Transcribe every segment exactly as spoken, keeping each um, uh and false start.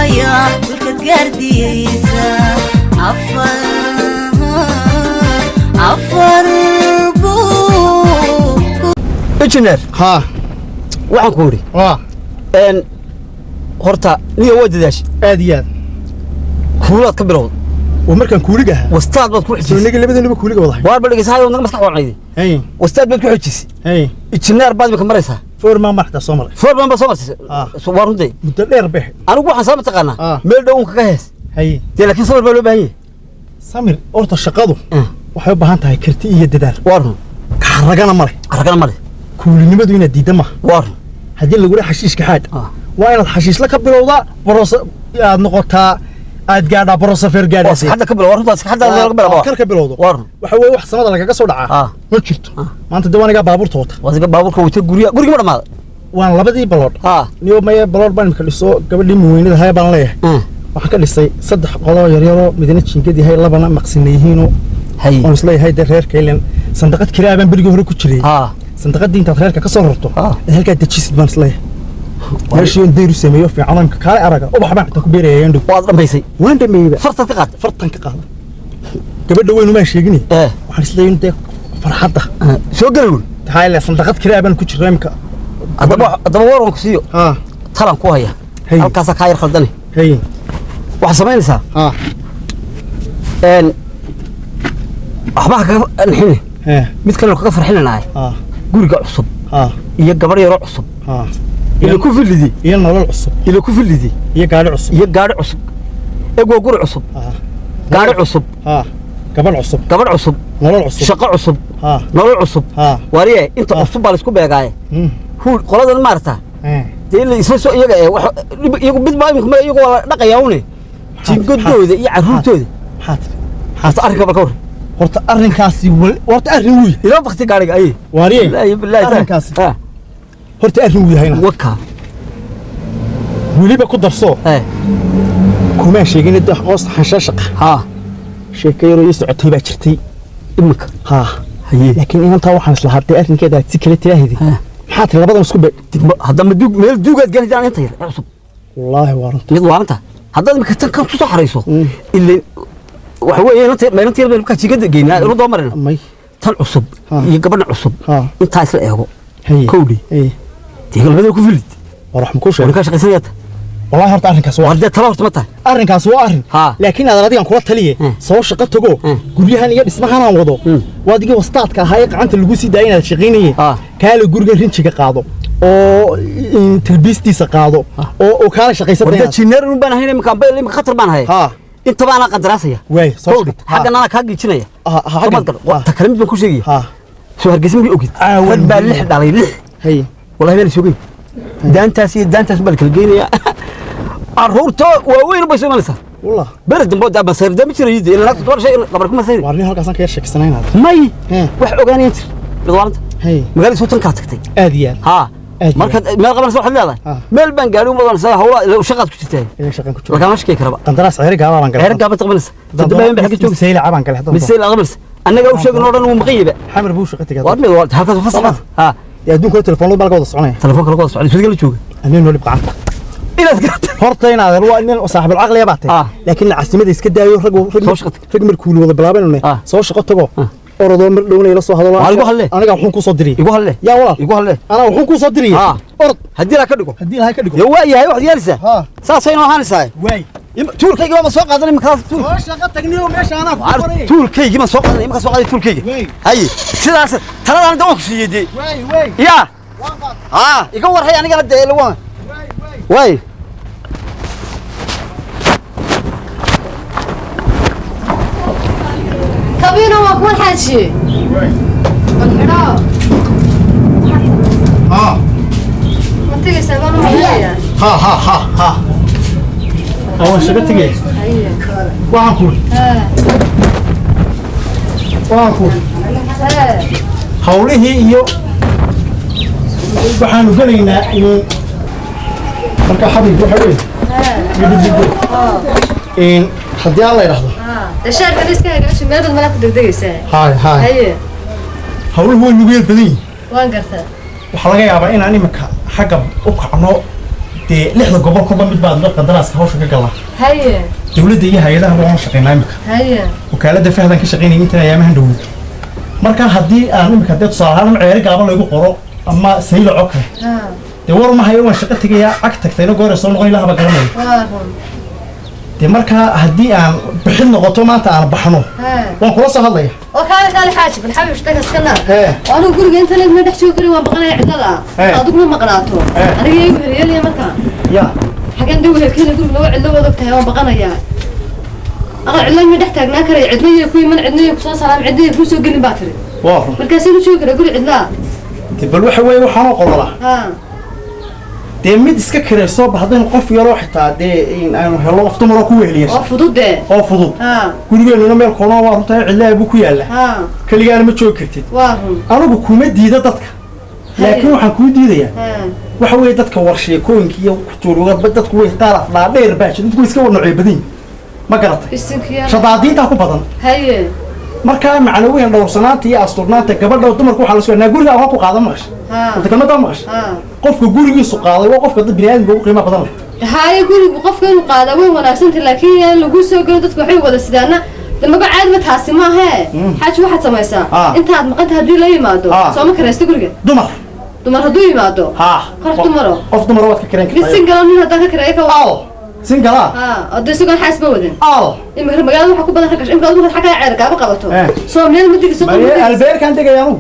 يا والكجارديسا عفر عفر بو إنجنير ها وعن كوري اه ان هورتا نيو ودداش aadiyad كولاد كبيرود ومركان كوليغا واستاد بad ku xijisay niga labadeenba kuuliga wadahay waar bal dhigisay naga maskax wacnaydi hay wastaad bad ku xijisay hay injineer baad ka maraysa foorman marxda Soomaali foorman ba Soomaali soo warunday muddo dheer bix anigu waxaan sabab taqaana meel dhow ka hees hay tii laakiin sabab baa loo baahan yahay samir orta shaqadu waxay u baahan tahay karti iyo dadaal warun ragana male ragana male kuulinimadu ina diidan ma warun hadii lagu leeyahay xashiishka xaad waa inaad xashiis la ka bilowda boros aad noqotaa aad gaadha borosafer gaadhaysay hadda ka bilow waruntaas hadda laga bilaabo kar ka bilowdo warun waxa weey wax samada lagaga soo dhacaa ma jirto maanta dawaaniga baabuurta wata wasiga baabuurka wata guriga guriga ma dhamaad waan labadii balood ha niyo ma balood baan ka dhiso gabadhii muweynada hay baan leeyahay waxa ka dhisay saddex qodob yar yar oo midna jinkadii hay labana maqsineeyihiin oo hay oo isleeyahay reer kaylan sandaqad kiraaban bariga hore ku jiray ha sandaqadii inta reerka ka soo rarto halka dajisid baan isleeyahay meeshii in deeru sameeyo fiican ka kale araga oo waxba inta ku beerayeen dhow waad dhameysay waan dhameeyay fartan ka qaad fartan ka qaad gabadha weyn uma sheegini ee waxaan isleeyahay inta farxadda soo galay tahay la sandaqad kiraaban ku jiray imka adaba adaba waran ku siiyo ha talan ku haya halkaas ka yar khaldani hay wax sameynaysaa ha een waxba ka nixin ee mid kale ka farxinanaay ha guriga cusub ha iyo gabar yar cusub ha إلى كوفي اللي هي النور العصب إلى كوفي اللي دي هي قاعد عصب هي قاعد عصب إقوى قول عصب ها قاعد عصب ها قبل عصب قبل عصب نور العصب شقة عصب ها نور العصب ها وريه أنت عصب على سكوب يا جاي هو قلاد المارتا دي اللي يسوي يجا يجو بيت باي ما يجو نقى يوني تيم قدو ذي يعرفون تودي حات حات أركب بالكور ورت أرن كاسي ورت أرن وي إلى وقت قارق أي وريه لا بالله أرن كاسي ها horta arrin uu yahay waka waliba ku darso ee kuma sheegin inta qoos xashashaq ha sheekayro iyo socotay baa jirtay imka ha haye laakiin inta waxaan isla hadday arrinkeeda si kale tiraahdi maxaad labadan isku baa hadda ma duug meel duugaad galidaan inta yar cusub wallahi waaranta mid waaranta hadda imka tan kan soo xareyso ilaa waxa weeye inta meelantii baan ka jigada geynaa inuu doomarina may tan cusub iyo gabadha cusub inta isla eego kowdi ee تيجي البدو كفلت وراح مكوش ولا كاش قصيات والله هرت أرن كاس وارد تلورت متى أرن كاس وارن لكن هذا رادي عن كرة تليه سوى شقة تجو قولي هني اسمها أنا وضو وادي وسطات كهايق عن تلقوسي داينا شغيني كالو جورجن رينش كقاضو أو تلبيستي سقاضو أو أو كان شقيسة وده تشينر ربنا هنا مكان بيل اللي خطر بنا هاي أنت بقى أنا قدراسية وين صوت حاجة أنا كاجي شنية حاجة تكلمت بكل شيء شو هالجسم بيوقد فد باللح داري لح هي والله ما نسوي دانتاسي دانتاس بالك الجينيا عرورته وين بس ما نسى والله برد بود بصير دم يصير إلا لا تدور شيء قبلكم ما صير وارني هالكاسان كير شك سنين هذا ماي وح أوغانيت بدوانت هي مقال صوت كاتكتي أديان ها مركز ما قبل صوت هذا ما البنك قالوا ما نسى هو لو شغلت كنت تاني إيه شغلت كنت ما كانش كيك ربع قندراس عيرك هذا بنقل عيرك قبل تقبل نسى تدبين بحكي تشوف سيل عبان قال هذا بالسيل قبل أنا قاوي شغل نورنا ومغيبة حمر بوش قتك هذا وارني والد هالكاس فصلت ها يا دون كل تلفون بالك وضع صعنيه تلفون كل وضع صعنيه شو تقول شو أنا نولي بقى إلى ذكرت هرتين هذا هو إن صاحب العقل يا بعتي آه. لكن العاصمة دي سكت دايو رجو رجو مركول وضع بلابن ولا آه. سوى شقة تبغى أرضو مرلوني لصو هذا الله يقول هلا أنا قاعد حنكو صدري يقول هلا يا والله يقول هلا أنا حنكو صدري آه. أرض هدي لها كدقو هدي لها كدقو يا ويا هاي واحد يرسى ها ساسين وهان ساي وي تول كيجي ما سوق هذا المكان تول شقة تجنيه ماشي أنا تول كيجي ما سوق هذا ما سوق هذا تول كيجي هاي سلاس ترى أنا دوك سيدي وي وي يا ها يقول هي أنا قاعد أدي وين وي وي كابينو ما كل حاجة الحرا ها ما تيجي سبانو مليا ها ها ها ها أول شيء بتيجي أيه وعنكول ها وعنكول ها حوله هي waxaanu galaynaa in marka xabib waxa weey in hadii aan la yiraahdo ee shaarka iska hagaajin meel mala ku degdegaysaa hay hay haye hawluhu way nugu yar badan waan gartaa waxa laga yaabaa in aan imika xagga u kacno dee lixda gobol kuba mid baad marka daraaska hawsha ka galaa haye dawladda iyo hay'adaha waan shaqeynaa imika haye wakaalada fahdan ka shaqeynayay inta ayaamahan dhow marka haddii aan imika dad soo ahaan ceeri gaaban lagu qoro ama saylo cokay dee war ma hayo waan shaqo tagayaa ag tagtayna goor soo noqon ilaahba garanayo dee marka haddii aan bixin noqoto maanta aan baxno waan kula soo hadlaya وكان قال حاجة بالحبيب اشتكى سكنار وأنا أقول أنت لازم ما تحكي وكري وبقنا عندنا أدوك ما مقنعته أنا جاي يقول لي يا مكان يا حاجة ندوي هالكين يقول نوع اللي هو ذبتها وبقنا يا أنا عندنا ما نحتاج ناكر عندنا يكوي من عندنا يكسر سلام عندنا يكوي سوق اللي باتري واو بالكاسين شو كده أقول عندنا تبى الوحى وين وحنا قرلا ها dee mid iska kirayso bahadin qof yaro xitaa dee in aanu helo waqti maro ku weheliyay oo fudud de oo fudud ha gurigeena meel koona waa runtaa cilaa buu ku yaala ha kaliya ma joog kartid waa run anigu kuma diida dadka laakiin waxaan ku diidayaa waxa weey dadka warsheekooyinka iyo kutuuruga dadku way qaaraf dhaadheer baa jid dadku iska wadnacay badin ma garatay shadaadiinta ku badan haye marka macna weyn dhowrsanaanta iyo asturnaanta gabadha dumarku waxa la soo naa guriga waxa ku qaadan maqash inta kama damaqash qofka gurigiisu qaaday waa qofka dad bini'aadamka ugu qiimo badan leh haye gurigu qofka inuu qaada way wanaagsan laakiin aan lagu soo galo dadku waxay wada sidaana damaba caad ma taasi ma aha xaaji waxaad samaysaa intaad maqanta hadii la yimaado soo ma kareysto guriga dumar dumar haduu yimaado ha qof dumaro qof dumar waad ka kareen kartaa single nin hadaa ka kareeyo ka single ha adoo sugan xaasba wadan al imir magaalada waxa ku badan ragash imka aad waxa ka ceerka ba qabato soo meel madiga soo qabato albeerkan degayaanu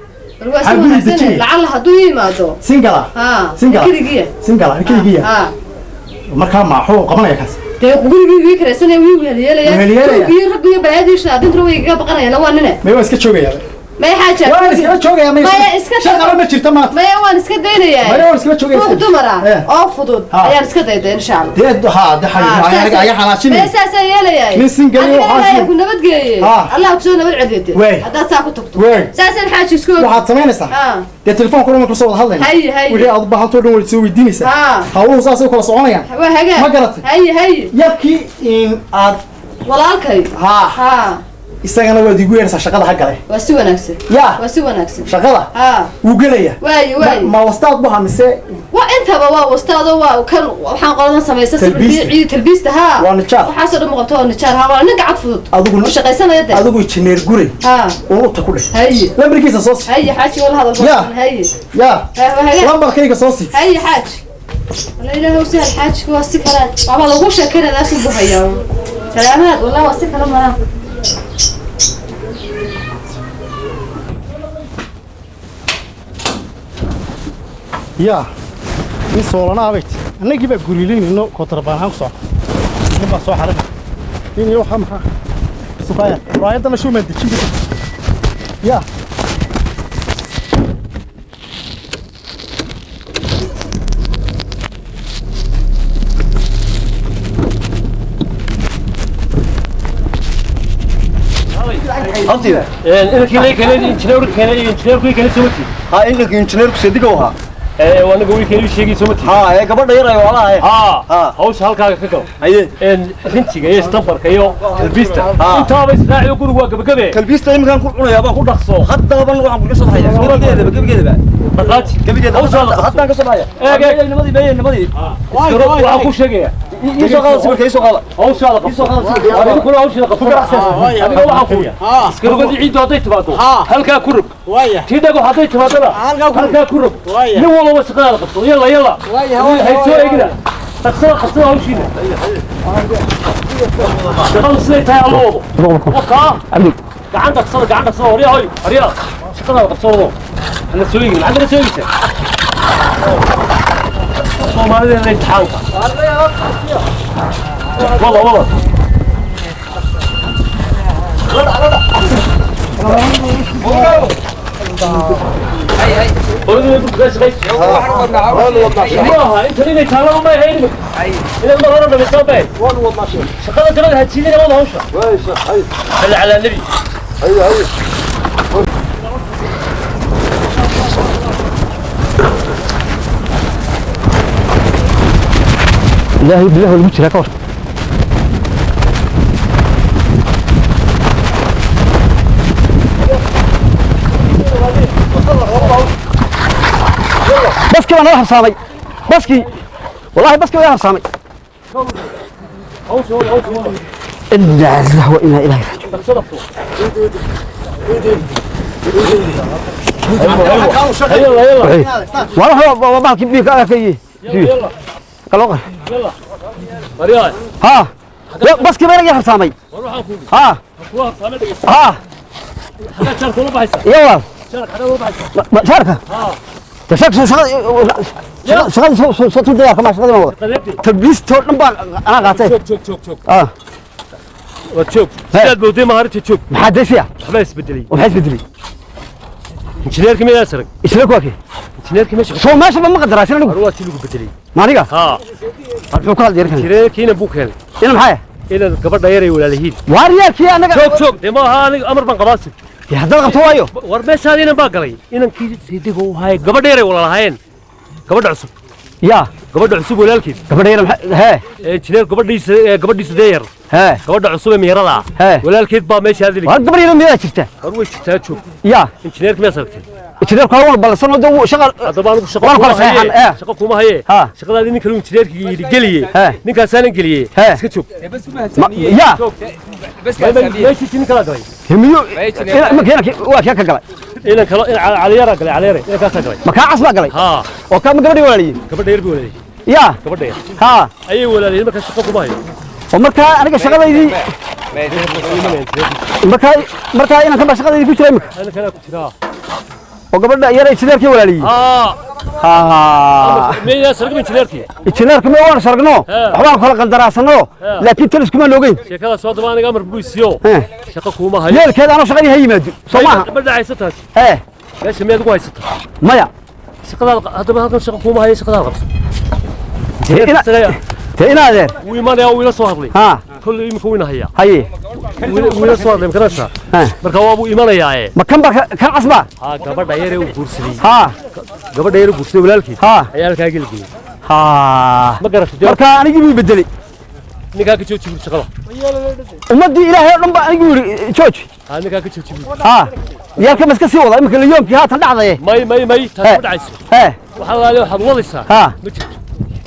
لعل هدوي ماذا سينجلا ها سينجلا كذي سينجلا كذي ها مركا ما حو قبنا يا كاس تقول لي ويك رسنا وي ويا يا كبير ربي بلادي شاد انت روي قبقنا يا لو اننا ما اسك جوغيا ما حاجه وانا اسك جوغيا ما اسك شغله ما جرت ما ما وانا اسك دينيا ما وانا اسك جوغيا فوق دمرة او فضود ايان اسك ديدا ان شاء الله ديد ها ده حاجه يا حلاشين اساسا يا من سينجلا وحاسي كنا بدقي الله كسونا بالعديد هذا ساكو تقطو اساسا حاجه اسكو waxaad sameynaysaa de telefoonka kuma ku soo wada hadlayna hay hay wixii aad baahanto dhan wali soo weydiinaysaa hawluhu saasay kala soconayaan ma garatay hay hay yarkii in aad walaalkay ha ha isagana waad igu yeeraysaa shaqada xagale waa si wanaagsan ya waa si wanaagsan shaqada ha uu galaya waay waay ma wastaad buu hamise waa intaba waa wastaado waa kan waxaan qoran sameeyay sabbici talbiista ha waa nijaar waxa soo dhamo qabto nijaar ha waa nin gacad fudud adigu shaqaysanaya dad adigu injineer Guuray ha oo ta ku dhig hay lambarkiisa soo si hay xaaji wala hadal hay ya lambarkayga soo si hay xaaji wala ilaahay u sahal xaaji waa si kala waxa lagu sheekeynaa naas u buhayaa salaamaad wala waa si kala maraa يا من صورنا أبيت أنا جيب قريلين إنه كتربان هم صح نبى صح حرنا إني يو خم خم سبايا رايد أنا شو مدي شو يا أنتي إنك كنا كنا إنجنير كنا إنجنير كنا كنا سوتي ها إنك إنجنير كسيدكوها وانا قوي كانوا شيء سوتي ها يا قبل يرى والله ها ها هوش هالكا كاكو اي ان رنتيga iyo stambarka iyo kalbista inta bay israaci ugu ruwa gabagabe kalbista imkan ku cunaya baa ku dhaqso hadda ban waxaan ku soo hayay gabageeda gabageeda dhaqaati gabageeda hawsha hadda ka soo hayay ee nimadii bay nimadii iskaro waxa ku sheegaya isoo qala sibirka isoo qala hawsha la isoo qala sibirka adigu kula hawsha qabto adigu waxa ku iskaro gadi ciid haday timaado halka ku rug tidagu haday timaado halka ku rug ni wala wasaqada qabto yalla yalla hay soo eegida تقصد قصد هوشينا شغل سيت هاي الله وقع عندك عندك صدق عندك صور يا هاي رياض شغل قصوره انا سويق عندنا سويق ما لنا نتحاول والله والله هاي هاي قولوا لي بس غير والله انت اللي تعالوا ما يهينك اذا ما هربنا بالصوبين والله والله شغله جرى هتشيلنا والله هوشه وايش هاي خلي على النبي ايوه ايوه الله بالله والمشي هكا بس كمان راح صامي بس كي والله بس كذا صامي هوش هوش هوش إنا لله وإنا إليه يلا يلا والله هو ما كبير كذا كذي يلا كلوقه يلا مريان ها بس كذا يا صامي وروح أكون ها أكون صامي ها حاجة شارك ولا بحث يلا شارك حاجة ولا بحث شاركه ها تشارك شغل شغل شغل صوت الدنيا كمان شغل ما قلبي تلبيس تور نبغى أنا قاعد شوك شوك شوك شوك آه وتشوك سيد بودي مهارتي تشوك محدث يا حبايس بدلي وحيد بدري انجنير كم يسرق إيش لك واكي انجنير كم يشغل شو ماشي بما قدر عشان نقول روح تلقوا بدلي ما نيجا ها أروح كل ديرك انجنير كينا بوك هل إنا معايا إلى القبر دايري ولا لهيد واريال كي أنا شوك شوك دي ما هذا أمر بن قباسي يا هذا الغبط هو أيوه ورمش هذه نباقلي إن كي سيدي هو هاي قبر دايري ولا هاين قبر عصب يا قبر عصب ولا الكيد قبل يرم ها انجنير قبر ديس قبر ديس داير ها قبر عصب ميرلا ها ولا الكيد با ماشي هذه وهذا قبل يرم يا شفته روح تشوف يا انجنير كم يسرق إتدار كارون بلسنا دو شغل هذا بانو شقة وأنا كوما خلاص هاي هي ها شقة كوما هي ها شقة هذه نكلم انجنير كي قليه ها نكال سالن قليه ها اسكت يا بس ما كان ما يشتي نكال قلي هميو ما كان واك يا كقلي إلى كلا على يرا قلي على يرا إلى كاسة قلي ما كان عصبة قلي ها وكم قبل يولي قبر داير بيولي يا قبر داير ها أي ولا ليه ما كان شقة كوما هي ومركا أنا شغل يدي مركا مركا أنا كم شغل يدي كويس لمك أنا كنا كتير وقبل ده يرى إتدار كي ولا لي ها ها مين يسرق من انجنير كي إتدار كم يوان سرقناه حوار خلق الدراسة لكن تلس كمان لوجين شكلها صوت ما أنا قمر بويسيو ها شقة كوما هي ليه كذا أنا شغلي هي مادي سمعها قبل ده عيستها إيه ليش ما يدقوا عيستها مايا شقة هذا ما هذا شقة كوما هي شقة الغبس تينا تينا ذا ويمان يا ويلا صهر لي ها كل يوم كوينا هي هاي ويلا صهر لي مكرسها ها marka waa buu imanaya ما كم بك كم عصبة ha gabadha yare uu guursaday ها gabadha yare guursaday walaalkii ها ayaa halkaa gelgay ها ma garatay marka anigi buu bedeli ninkaa ka jooji shaqada ummadii ilaahay oo dhan baa anigi yiri jooji ha ninkaa ka jooji ها yaalka maska sii wada imika yoomkii haatan dhacday may may may taas ma dhacayso ها waxa la leeyahay waxaad wadaysaa ها ma jirto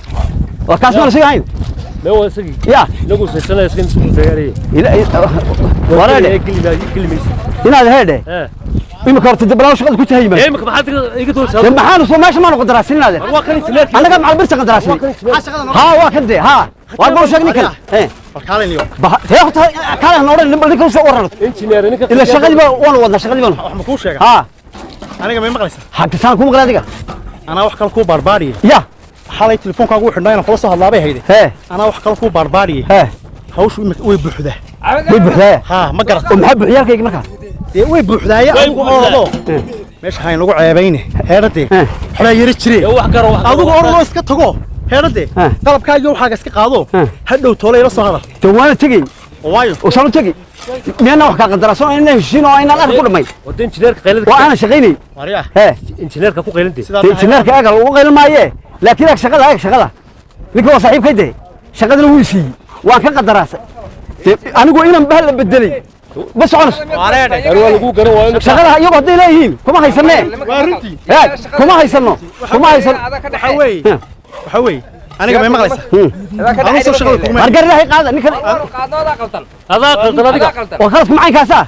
waa kaas ma sheegayn ma waa isagii ya lagu saysanay iskin soo tagayay ila walaale kelimaysi inaad heede ha imika horta dabalaw shaqada ku tahay ma imika maxaad iga doonaysaa maxaan soo meesha ma noqon daraasinade waa kan injineerki anaga macal birta daraasin ha waa kan de ha waa buu sheegni kan eh kaalin bah hee horta kaalin noodan nimba ninka soo waran injineer ninka ila shaqadii baa waan wada shaqadii baan wax ma ku sheega ha aniga ma maqlaysa hadda saan ku maqlaadiga ana wax kale ku barbaariye ya xalay telefoonkaagu wuxuu dhaynaa kula soo hadlaabay hayde hee ana wax kale ku barbaariye hee hawshu imika way buuxdaa way buuxdaa ha ma garat oo maxaa buuxiyaalkayga markaa dee way buuxdaaya adigu orado meesha hayn lagu ceebayne heerade xala yiri jire wax garo wax adigu orado iska tago heerade qalabkaaga waxaaga iska qaado hadhow toolay la soo hadal jawaana tagay waayo oo soo tagay miyana wax ka qandaraaso inay heshiin oo inaan arko dhamay wada injineerka qaylada waa ana shaqeynay mariya hee injineerka ku qaylantay injineerka agal uu qayl maaye laakiin ak shaqada ak shaqada ninka waa saaxiibkayde shaqadana wuu siiyey waan ka qandaraasay anigu inaan bahal la bedelay bas conas wareede waa lagu garan waa in shaqada iyagu hadday leeyihiin kuma haysanee waa runtii kuma haysano kuma haysan waxa weeye waxa weeye aniga ma maqlaysa anigu soo shaqada kuma wargar ilaahay qaada ninkan qaadooda qaldan adaa qaldan adiga waa khalas kuma caynkaasa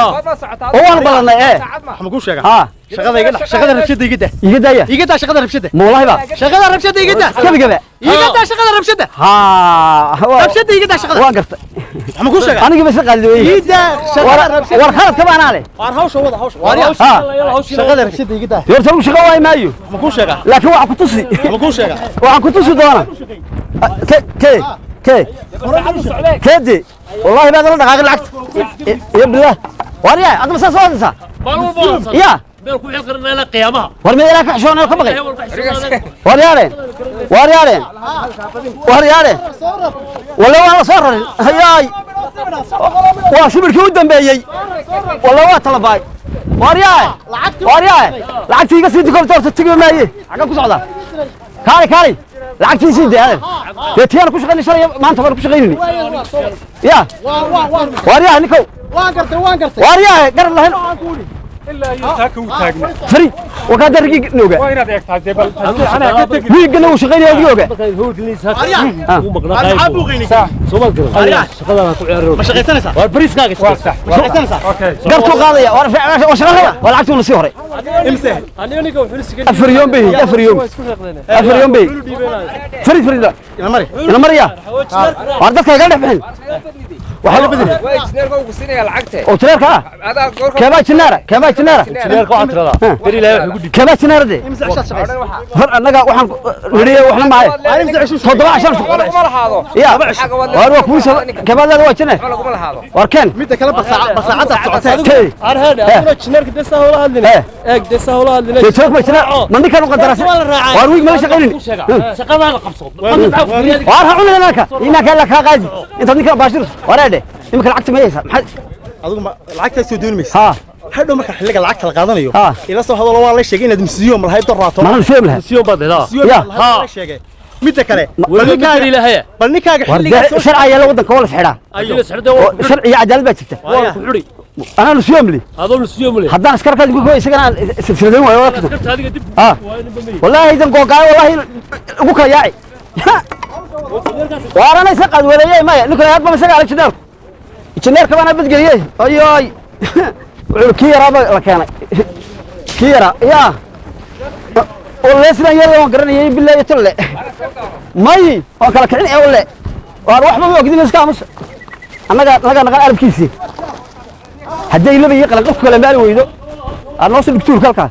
oo waan balanay ee wax ma ku sheega ha shaqada iga dhax shaqada rabshada iga dah iga daya iga dah shaqada rabshada ma wallahi ba shaqada rabshada iga dah kabi gaba iga dah shaqada rabshada ha rabshada iga dah shaqada waan gartay wax ma ku sheega aniga bas qaadi weey iga dah shaqada rabshada war khalad kaba ana leh war hawsha wada hawsha ha shaqada rabshada iga dah yorta lagu shaqo waay maayo ma ku sheega laakiin waxa ku tusi ma ku sheega waxa ku tusi doona ke ke ke كدي والله بعد الله دقائق العكس يا بالله واريا أنت بس أصلا يا بيركو يقرن إلى قيامها ورمي لك حشون أنا كبقي واريا واريا واريا ولا وانا صار هياي واسيبر كودن بيجي ولا وات طلباي واريا واريا لعكتي قصدي كل تور تتجي معي عقب كسعدا كاري كاري لعكتي سيدي هذا يتيان كوش غني شري ما أنت بركوش غيرني يا واريا نيكو waan gartay waan gartay واريا قر الله إلا يساك وتاجنا فري وكاد رجيك نوجا وين هذا يكتاج دبل أنا كنت ويجي نو شغال يا نوجا هو اللي ساك هو مقنع قايب أنا أبغى صح سو ما تقول شغال أنا تعرف مش غير سنة صح والبريس كاغس صح مش غير سنة صح أوكي قرتو قاضية وأنا وشغالها ولا عكتو نصيحري امسح أنا أنا كم فلوس كده أفر يوم به أفر يوم أفر يوم به فريد فريد يا مري يا مريا وعندك قاعد بحين وحلو بدري وإنجنير كو كسيني العقته وتنير كا هذا غور كما تنير كما تنير تنير كو عطرة بري لا يقول كما تنير دي امسح شاش شاش فر أنا وحن وريه وحنا معي تضرع عشان ولا قمر هذا يا وأروح كويس كما لا وجهنا ولا قمر هذا واركان متى كلام بس بس عدد ساعات تي أنا هذا أنا تنير كده سهولة هذي إيه كده سهولة هذي تشوف ما تنير من كانوا قد درسوا وأروح ما شغالين شغال هذا قبصة وأروح عمل هناك هناك قال لك هاجي أنت هناك باشر وراده يمكن العكس ما يسمع adigu lacagta soo doonmaysa ha hadhow marka xilliga lacagta la qaadanayo ha ila soo hadalo waa la sheegay inaad misiyo mal haydo raato ma la sheegay lahaa سيوم بدل ها ya ha la sheegay mid kale ولا كاري لها bal ninkaaga xilliga sharci ayaa wadanka wala xidhaa أجل سعده sharci iyo cadaalad baa jirta وحري anaa nusiyom li هذول السيوم اللي haddaan askar ka digo isagana silsiladan waayo wala kada كنت هذه قد ha wallahi idan googaay wallahi ugu kala yaaci waarana isa qad waleeyay ma ninka aad ma isaga alag jidal injineer ka bana badgeliyay ayoy wuxuu ki yaraaba la keenay ki yara ya oo leeslan yar oo garanayay billahi tolle may oo kala kicin ee wale waar waxba ma ogdin iska amus annaga naga naga arabkiisi haddii laba iyo qalad qof kale maal weydo anoo si diktuur kalka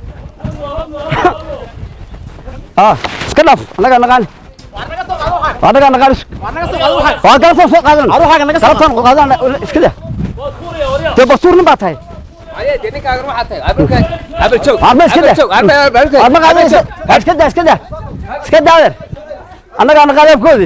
ah iska dhaf annaga nagaan وهذا كان قال وهذا كان سوق هذا أروح حاجة نقص هذا إيش كده تبى صور نبات هاي أيه ديني كأجر ما حتى عبرك عبر شو عبر إيش كده عبر عبر عبر قاعد إيش إيش كده إيش كده إيش كده هذا أنا كان قاعد بكودي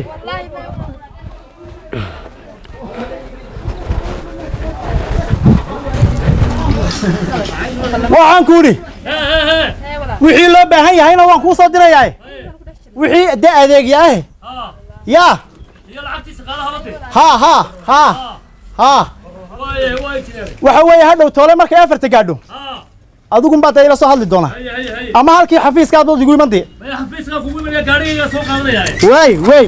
waxaan ku iri wixii loo baahan yahayna waan kuu soo dirayaa wixii da adeeg yahay ya ha ha ha ha waxa weeye hadhow toole markay afarta gaadho adigu baad ila soo hadli doonaa ama halkii xafiiska aad ugu imanday xafiiska kugu imanaya gaariga soo qaadanaya way way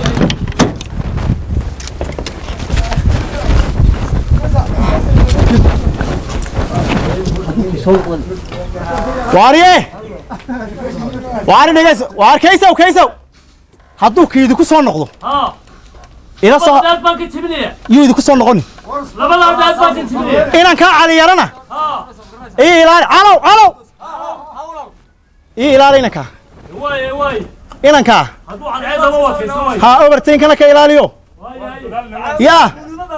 واريه واري نجس وار كيسو كيسو هادو كيدو كسو نقدو ها إلا سو داد بانك تبنيه يودو كسو نقوني لبا لا داد بانك تبنيه إنا كان علي يرنا ها إيه لا علو علو إيه لا لينا كا واي واي إنا كا هادو عن عيد ما واكس واي ها أوبرتين كنا كيلاليو يا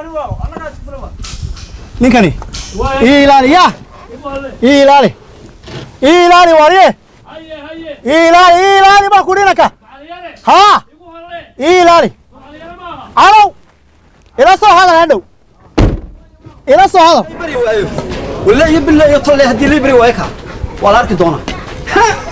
نيكاني إيه لا يا إيه لا إيه لا واريه إيه لا إيه لا ما كورينا كا ها إيه لا علو إلى صو هذا هندو إلى صو هذا ولا يبلا يطلع هدي ليبري وايكا ولا أركي دونا